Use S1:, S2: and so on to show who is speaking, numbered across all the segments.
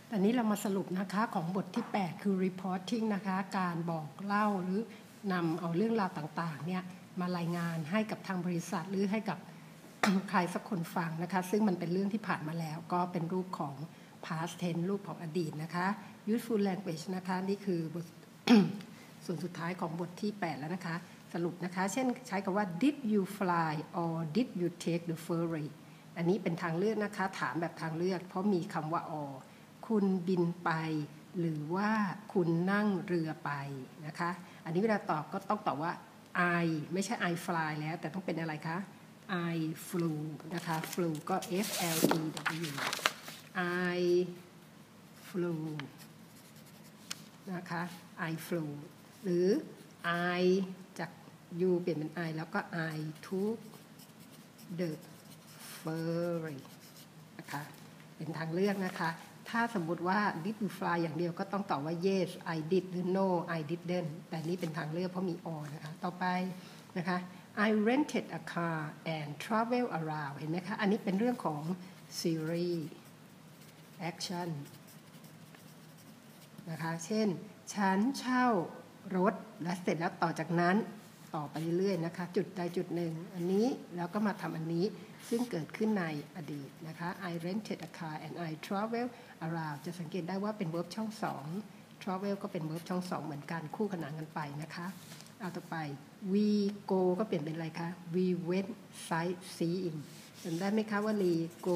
S1: ตอนนี้เรามาสรุปนะคะของบทที่8คือ reporting นะคะการบอกเล่าหรือนำเอาเรื่องราวต่างๆเนี่ยมารายงานให้กับทางบริษัทหรือให้กับ ใครสักคนฟังนะคะซึ่งมันเป็นเรื่องที่ผ่านมาแล้วก็เป็นรูปของ past tense รูปของอดีตนะคะ useful language นะคะนี่คือบท ส่วนสุดท้ายของบทที่8แล้วนะคะสรุปนะคะเช่นใช้คำว่า did you fly or did you take the ferry อันนี้เป็นทางเลือกนะคะถามแบบทางเลือกเพราะมีคำว่า or คุณบินไปหรือว่าคุณนั่งเรือไปนะคะอันนี้เวลาตอบก็ต้องตอบว่า I ไม่ใช่ I fly แล้วแต่ต้องเป็นอะไรคะ I flew นะคะ flew ก็ F L E W I flew นะคะ I flew หรือ I จาก you เปลี่ยนเป็น I แล้วก็ I took the ferry นะคะเป็นทางเลือกนะคะถ้าสมมุติว่า did you fly อย่างเดียวก็ต้องตอบว่า yes I did หรือ no I didn't แต่นี้เป็นทางเลือกเพราะมี or นะคะต่อไปนะคะ I rented a car and travel around เห็นไหมคะอันนี้เป็นเรื่องของ series action นะคะเช่นฉันเช่ารถและเสร็จแล้วต่อจากนั้นต่อไปเรื่อยๆนะคะจุดใดจุดหนึ่งอันนี้แล้วก็มาทำอันนี้ซึ่งเกิดขึ้นในอดีตนะคะ I rented a car and I travel around จะสังเกตได้ว่าเป็น verb ช่อง2 travel ก็เป็น verb ช่อง2เหมือนกันคู่ขนานกันไปนะคะเอาต่อไป we go ก็เปลี่ยนเป็นอะไรคะ we went sightseeing จำได้ไหมคะว่า we go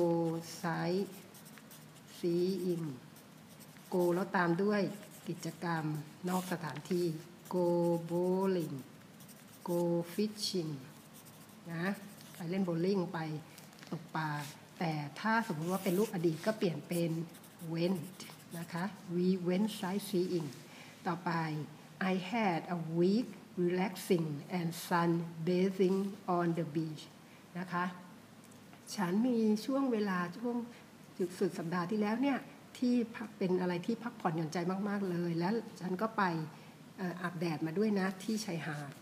S1: sightseeing go แล้วตามด้วยกิจกรรมนอกสถานที่ go bowling go fishing นะไปเล่นโบว์ลิ่งไปตกปลาแต่ถ้าสมมติว่าเป็นรูปอดีตก็เปลี่ยนเป็น went นะคะ we went sightseeing ต่อไป I had a week relaxing and sunbathing on the beach นะคะฉันมีช่วงเวลาช่วงสุดสัปดาห์ที่แล้วเนี่ยที่เป็นอะไรที่พักผ่อนหย่อนใจมากๆเลยแล้วฉันก็ไปอาบแดดมาด้วยนะที่ชายหาด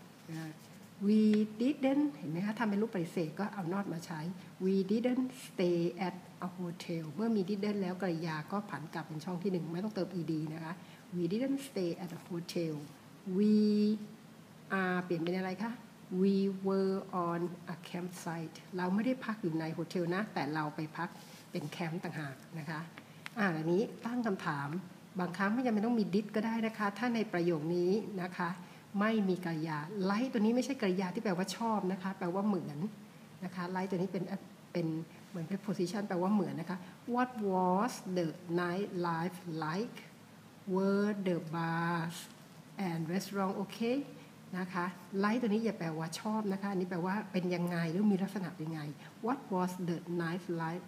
S1: we didn't เห็นไหมคะทำเป็นรูปปฏิเสธก็เอา not มาใช้ we didn't stay at a hotel เมื่อมี didn't แล้วกริยาก็ผันกลับเป็นช่องที่1ไม่ต้องเติม ed นะคะ we didn't stay at a hotel we are เปลี่ยนเป็นอะไรคะ we were on a campsite เราไม่ได้พักอยู่ในโฮเทลนะแต่เราไปพักเป็นแคมป์ต่างหากนะคะอันนี้ตั้งคำถามบางครั้งไม่จำเป็นต้องมี did ก็ได้นะคะถ้าในประโยคนี้นะคะไม่มีกริยา like ตัวนี้ไม่ใช่กริยาที่แปลว่าชอบนะคะแปลว่าเหมือนนะคะ like ตัวนี้เป็นเหมือน preposition แปลว่าเหมือนนะคะ What was the night life like were the bars and restaurant okay นะคะ like ตัวนี้อย่าแปลว่าชอบนะคะอันนี้แปลว่าเป็นยังไงหรือมีลักษณะเป็นยังไง What was the night life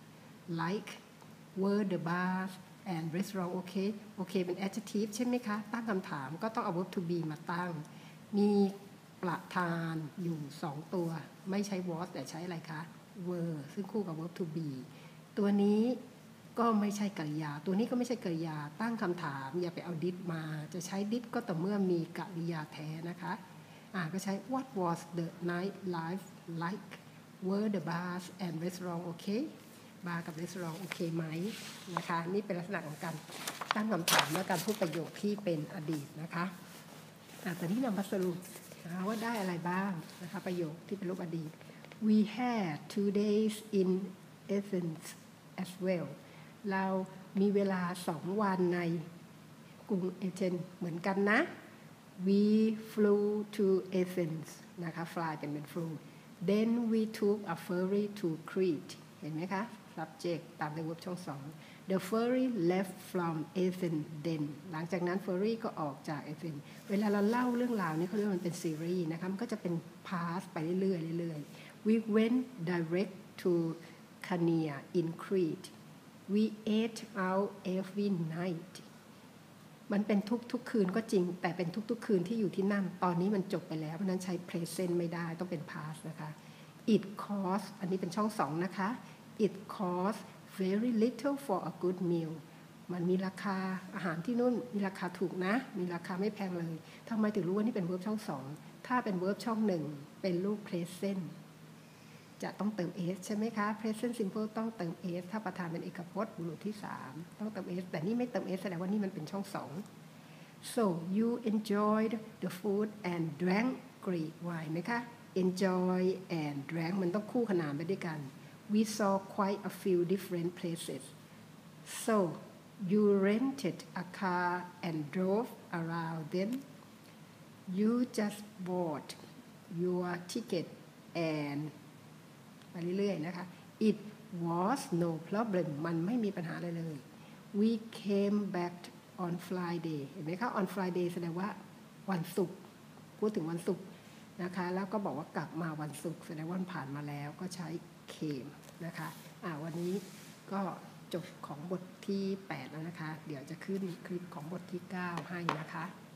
S1: like were the bars and restaurant okay โอเคเป็น adjective ใช่ไหมคะตั้งคำถามก็ต้องเอา verb to be มาตั้งมีประธานอยู่2ตัวไม่ใช้ was แต่ใช้อะไรคะ were ซึ่งคู่กับ verb to be ตัวนี้ก็ไม่ใช่กริยาตัวนี้ก็ไม่ใช่กริยาตั้งคำถามอย่าไปเอา did มาจะใช้ did ก็ต่อเมื่อมีกริยาแท้นะคะก็ใช้ what was the night life like were the bars and restaurant okayบาร์กับรีสอร์ทโอเคไหมนะคะนี่เป็นลักษณะของการตั้งคำถามและการพูดประโยคที่เป็นอดีตนะคะแต่ที่นำมาสรุปนะคะว่าได้อะไรบ้างนะคะประโยคที่เป็นรูปอดีต we had 2 days in Athens as well เรามีเวลา2 วันในกรุงเอเธนส์เหมือนกันนะ we flew to Athens นะคะ fly เป็น flew then we took a ferry to Crete เห็นไหมคะsubject ตามใน verb ช่อง2 The ferry left from Athens then หลังจากนั้น ferry ก็ออกจาก Athens เวลาเราเล่าเรื่องราวนี้เขาเรียกว่ามันเป็น series นะคะมันก็จะเป็น past ไปเรื่อยๆ We went direct to Chania in Crete We ate out every night มันเป็นทุกคืนก็จริงแต่เป็นทุกคืนที่อยู่ที่นั่นตอนนี้มันจบไปแล้วเพราะนั้นใช้ present ไม่ได้ต้องเป็น past นะคะ It cost อันนี้เป็นช่อง2นะคะIt costs very little for a good meal มันมีราคาอาหารที่นู่นมีราคาถูกนะมีราคาไม่แพงเลยทำไมถึงรู้ว่านี่เป็น verb ช่อง2ถ้าเป็น verb ช่อง1เป็นรูป present จะต้องเติม s ใช่ไหมคะ present simple ต้องเติม s ถ้าประธานเป็นเอกพจน์บุรุษที่ 3 ต้องเติม s แต่นี่ไม่เติม s แสดงว่านี่มันเป็นช่อง 2 so you enjoyed the food and drank Greek wine ไหมคะ enjoy and drank มันต้องคู่ขนานไปด้วยกัน we saw quite a few different places so you rented a car and drove around then you just bought your ticket and ไปเรื่อยๆนะคะ it was no problem มันไม่มีปัญหาอะไรเลย we came back on Friday เห็นไหมคะ on Friday แสดงว่าวันศุกร์พูดถึงวันศุกร์นะคะแล้วก็บอกว่ากลับมาวันศุกร์แสดงว่าผ่านมาแล้วก็ใช้ came นะคะวันนี้ก็จบของบทที่ 8 แล้วนะคะเดี๋ยวจะขึ้นคลิปของบทที่ 9 ให้นะคะ